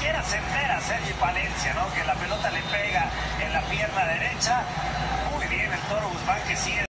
quiere ascender a Sergi Palencia, ¿no? Que la pelota le pega en la pierna derecha. Muy bien el Toro Guzmán, que sigue